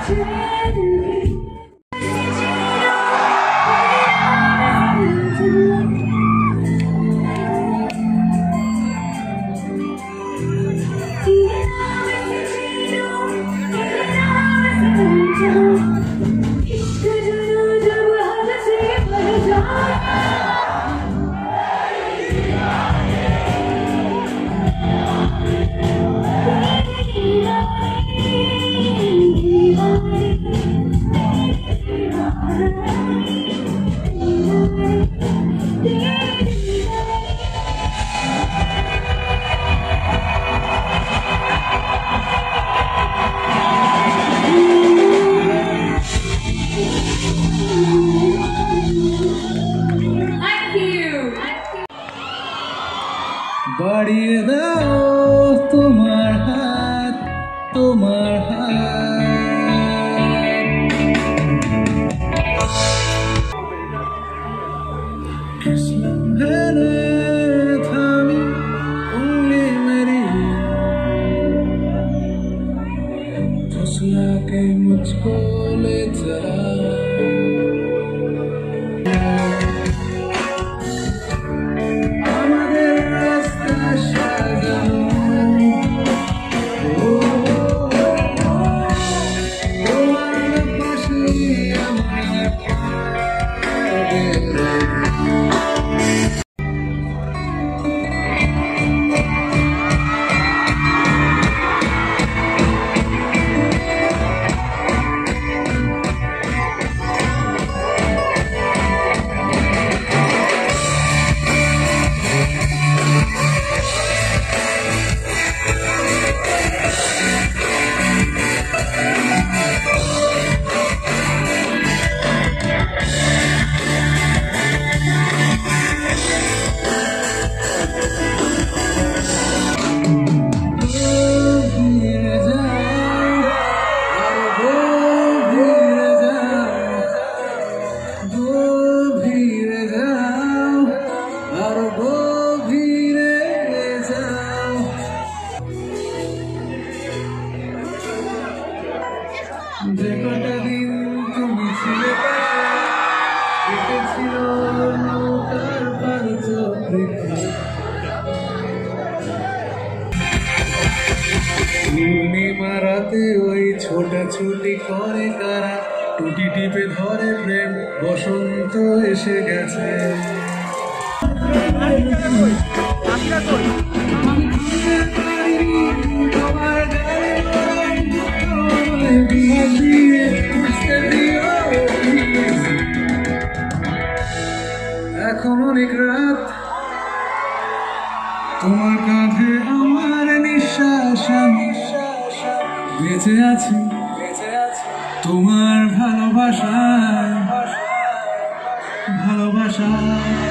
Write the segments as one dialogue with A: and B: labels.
A: বাড়িয়ে দাও তোমার হাত, তোমার হাত। किस लम्हे ने थामी उंगली मेरी, फुसला के मुझको ले चला। যে কটা দিন তুমি ছিলে কেটেছিল নৌকার পালচ পূর্ণিমা রাতে ওই ছোটাছুটি করে কারা, টুটি টিপে ধরে প্রেম, বসন্ত এসে গেছে। এখন অনেক রাত, তোমার কাঁধে আমার নিঃশ্বাস, আমি বেঁচে আছি তোমার ভালোবাসায়, ভালোবাসায়।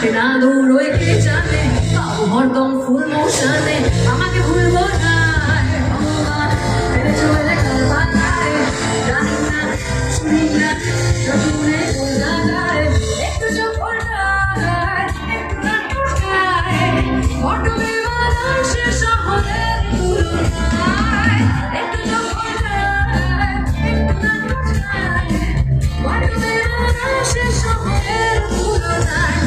B: আসে না দৌড়ই কে জানে পাবো হরদম ফুল মোশনে আমাকে ভুলবো না ভগবান ফেলে চলে গেল পাতায় জানি না শুনি না শুনে জায়গায় একটু যখন একটু না বড্ড বেমানান সে শহরের তুলনায় একটু যখন একটু না বড্ড বেমানান সে শহরের তুলনায়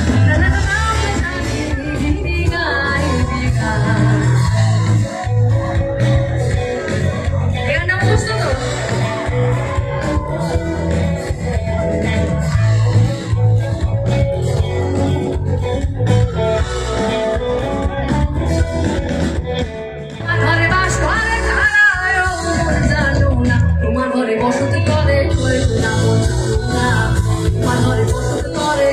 B: বসতে করে তোমার ঘরে বসতে করে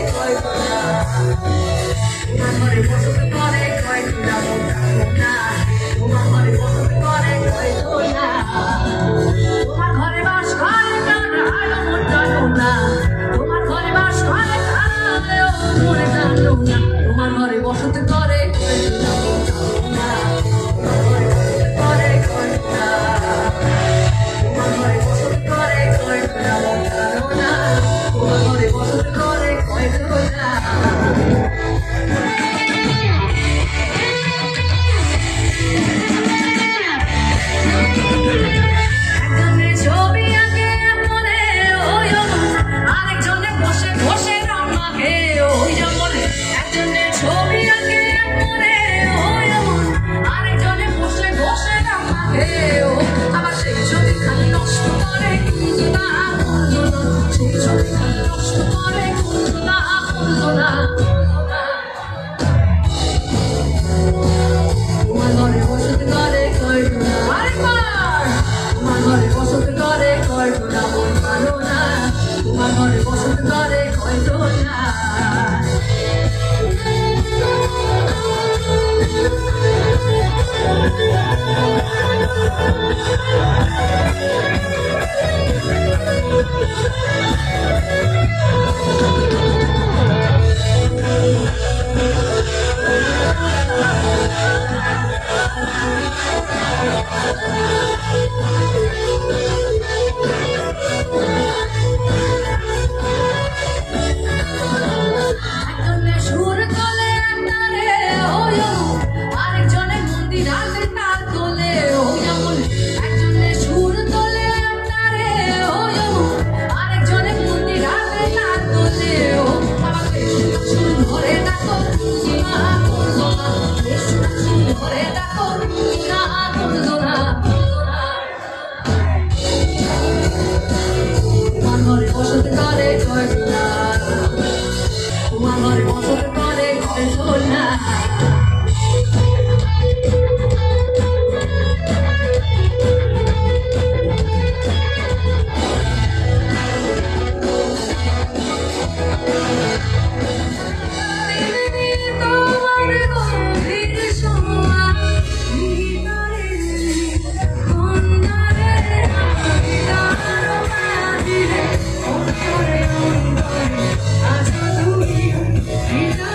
B: তোমার ঘরে বসতে করে তোমার ঘরে বসতে করে তোমার ঘরে বাস করে মন জানো না তোমার ঘরে বাস করে মনে জানো না তোমার ঘরে বসতে করে Vida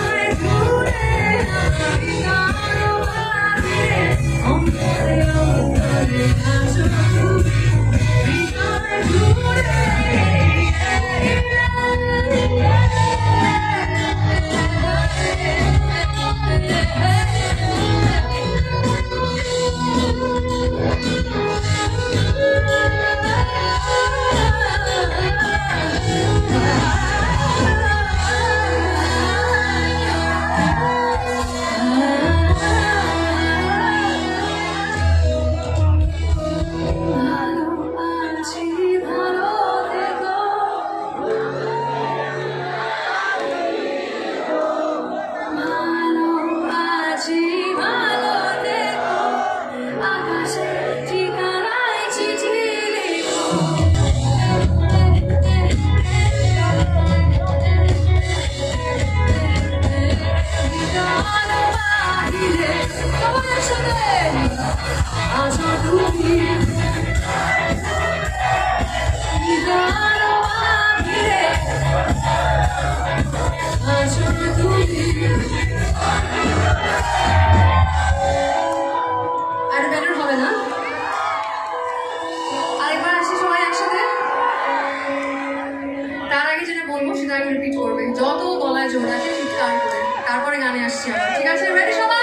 B: বলবো সেটা আমি রিপিট করবে, যত গলায় জোর আছে চিৎকার করে, তারপরে গানে আসছি আমরা, ঠিক আছে? রেডি সবাই?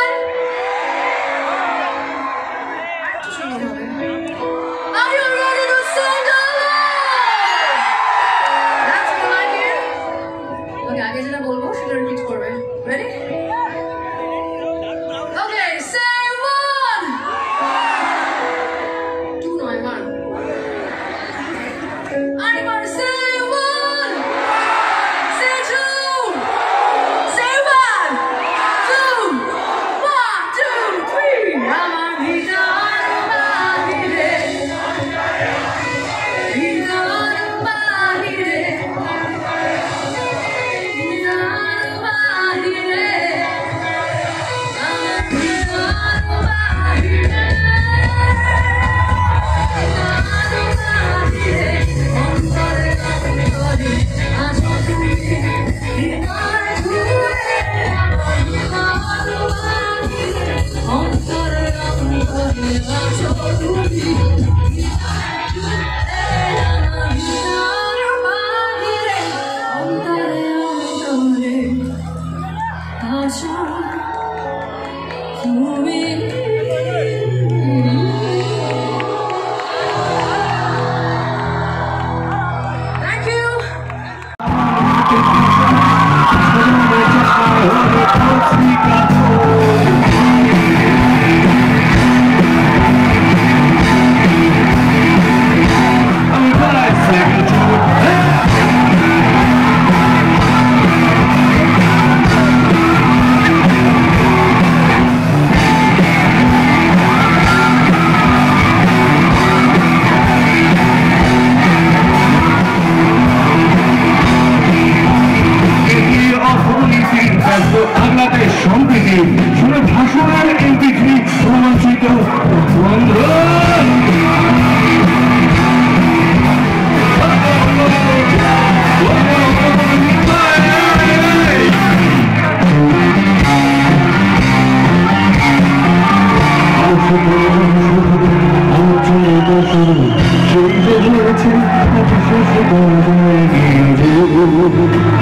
B: আরেকটু সুন্দর হবে। Are you ready to sing along? That's what I hear. Okay, আগে যেটা বলবো সেটা রিপিট করবে। Ready? Okay, say one. Two নয়, one. আরেকবার say one. Say two. Say one. Two. 1, 2, 3. আমার ভিতর বাহিরে, ভিতর বাহিরে, ভিতর বাহিরে, আমার ভিতর বাহিরে, ভিতর বাহিরে, অন্তরে অন্তরে আছো তুমি, ভিতর জুড়ে আমার ভিতর বাহিরে, অন্তরে অন্তরে আছো তুমি, আমার ভিতর বাহিরে, অন্তরে অন্তরে আছো তুমি। Thank you.
C: বাংলাদেশ সম্প্রীতি শুনে ভাষণের MP3 রোমাঞ্চিত বন্ধ। হয়েছে